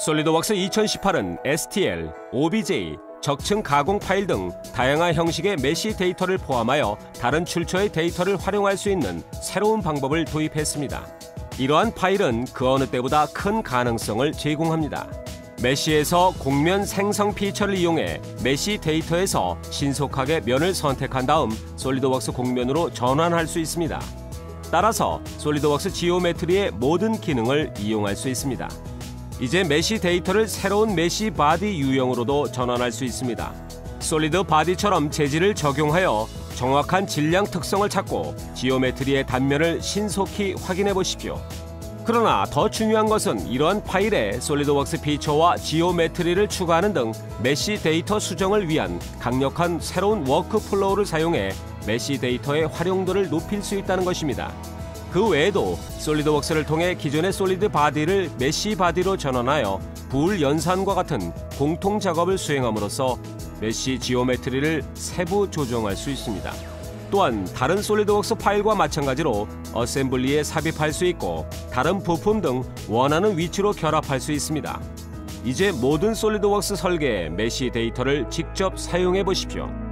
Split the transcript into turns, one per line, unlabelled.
솔리드웍스 2018은 STL, OBJ, 적층 가공 파일 등 다양한 형식의 메시 데이터를 포함하여 다른 출처의 데이터를 활용할 수 있는 새로운 방법을 도입했습니다. 이러한 파일은 그 어느 때보다 큰 가능성을 제공합니다. 메시에서 곡면 생성 피처를 이용해 메시 데이터에서 신속하게 면을 선택한 다음 솔리드웍스 곡면으로 전환할 수 있습니다. 따라서 솔리드웍스 지오메트리의 모든 기능을 이용할 수 있습니다. 이제 메시 데이터를 새로운 메시 바디 유형으로도 전환할 수 있습니다. 솔리드 바디처럼 재질을 적용하여 정확한 질량 특성을 찾고 지오메트리의 단면을 신속히 확인해 보십시오. 그러나 더 중요한 것은 이러한 파일에 솔리드웍스 피처와 지오메트리를 추가하는 등 메시 데이터 수정을 위한 강력한 새로운 워크플로우를 사용해 메시 데이터의 활용도를 높일 수 있다는 것입니다. 그 외에도 솔리드웍스를 통해 기존의 솔리드 바디를 메시 바디로 전환하여 부울 연산과 같은 공통 작업을 수행함으로써 메시 지오메트리를 세부 조정할 수 있습니다. 또한 다른 솔리드웍스 파일과 마찬가지로 어셈블리에 삽입할 수 있고 다른 부품 등 원하는 위치로 결합할 수 있습니다. 이제 모든 솔리드웍스 설계에 메시 데이터를 직접 사용해 보십시오.